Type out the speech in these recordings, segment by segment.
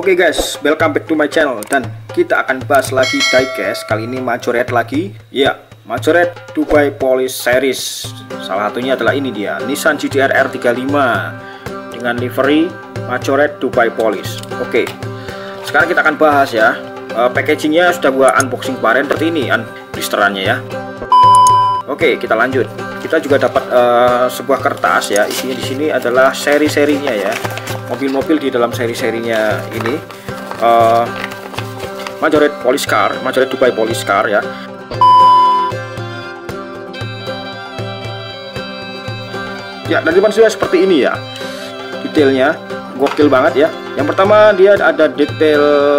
Oke guys, welcome back to my channel. Dan kita akan bahas lagi diecast. Kali ini Majorette lagi. Ya, Majorette Dubai Polish Series. Salah satunya adalah ini dia, Nissan GT-R R35 dengan livery Majorette Dubai Polish. Oke, sekarang kita akan bahas ya. Packagingnya sudah gua unboxing kemarin seperti ini, blisterannya ya. Oke, kita lanjut. Kita juga dapat sebuah kertas ya. Isinya di sini adalah seri-serinya ya. Mobil-mobil di dalam seri-serinya ini Majorette Polish Car, Majorette Dubai Polish Car ya. Ya, dari depan sudah seperti ini ya. Detailnya gokil banget ya. Yang pertama dia ada detail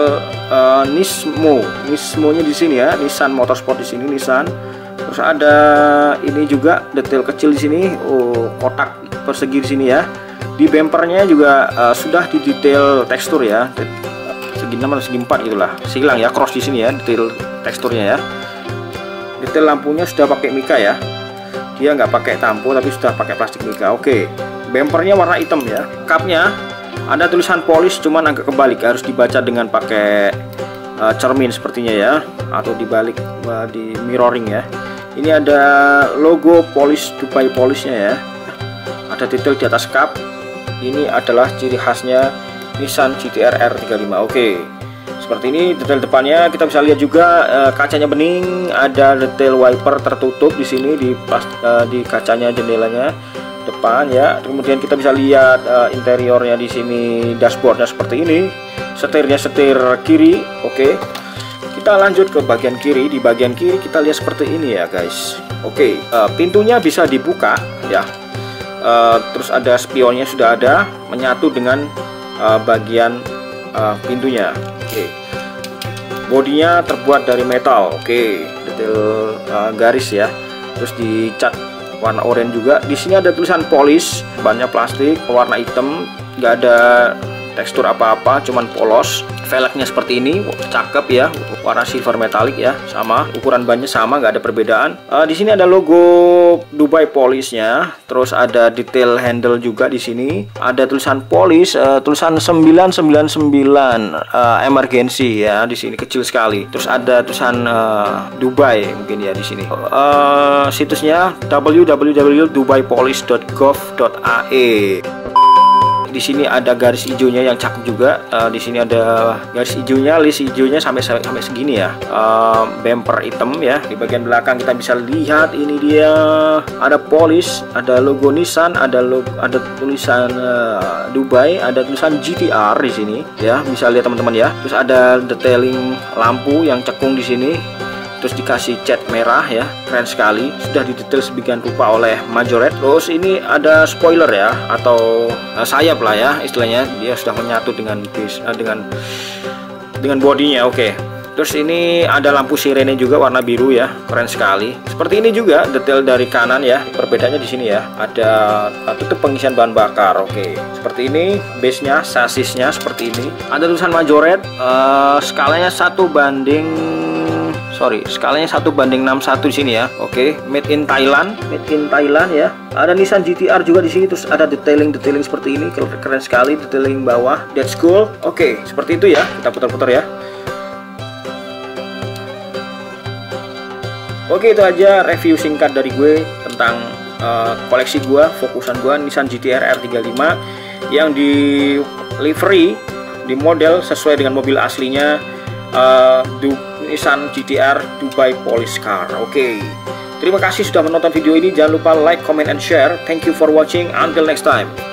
Nismo-nya di sini ya, Nissan Motorsport di sini Nissan. Terus ada ini juga detail kecil di sini, kotak persegi di sini ya. Di bumpernya juga sudah di detail tekstur ya, segi 6 atau segi 4 gitulah, silang ya, cross di sini ya, detail teksturnya ya. Detail lampunya sudah pakai mika ya, dia nggak pakai tampo tapi sudah pakai plastik mika. Oke, bumpernya warna hitam ya. Cupnya ada tulisan polish, cuman agak kebalik, harus dibaca dengan pakai cermin sepertinya ya, atau dibalik di mirroring ya. Ini ada logo Polish Dubai Polishnya ya, ada detail di atas cup. Ini adalah ciri khasnya Nissan GT-R R35. Oke, seperti ini detail depannya. Kita bisa lihat juga kacanya bening, ada detail wiper tertutup di sini di kacanya jendelanya depan ya. Kemudian kita bisa lihat interiornya di sini, dashboardnya seperti ini. Setirnya setir kiri. Oke, kita lanjut ke bagian kiri. Di bagian kiri kita lihat seperti ini ya guys. Oke, pintunya bisa dibuka ya. Terus ada spionnya sudah ada, menyatu dengan bagian pintunya. Oke, bodinya terbuat dari metal. Oke, detail garis ya. Terus dicat warna oranye juga. Di sini ada tulisan polish, bannya plastik, warna hitam, nggak ada tekstur apa-apa, cuman polos. Velgnya seperti ini, cakep ya, warna silver metalik ya, sama ukuran bannya sama, nggak ada perbedaan. Di sini ada logo Dubai Polishnya, terus ada detail handle juga di sini, ada tulisan polish, tulisan 999 emergency ya, di sini kecil sekali. Terus ada tulisan Dubai mungkin ya di sini. Situsnya www.dubaipolish.gov.ae. Di sini ada garis hijaunya yang cakep juga. Di sini ada garis hijaunya, list hijaunya sampai segini ya. Bumper hitam ya. Di bagian belakang kita bisa lihat ini dia, ada polish, ada logo Nissan, ada tulisan Dubai, ada tulisan GT-R di sini ya. Bisa lihat teman-teman ya. Terus ada detailing lampu yang cekung di sini. Terus dikasih cat merah ya, keren sekali, sudah didetail sedemikian rupa oleh Majorette. Terus ini ada spoiler ya, atau sayap lah ya istilahnya, dia sudah menyatu dengan bodinya. Oke, terus ini ada lampu sirene juga warna biru ya, keren sekali. Seperti ini juga detail dari kanan ya, perbedaannya di sini ya, ada tutup pengisian bahan bakar. Oke, seperti ini base-nya, sasisnya seperti ini. Ada tulisan Majorette, skalanya 1:61 di sini ya. Oke, made in Thailand ya. Ada Nissan GT-R juga di sini, terus ada detailing seperti ini, keren sekali, detailing bawah, that's cool. Oke, seperti itu ya. Kita putar-putar ya. Oke, itu aja review singkat dari gue tentang koleksi gue, fokusan gue Nissan GT-R R35 yang di livery, di model sesuai dengan mobil aslinya, Nissan GT-R Dubai Polish Car. Oke, terima kasih sudah menonton video ini. Jangan lupa like, comment, and share. Thank you for watching. Until next time.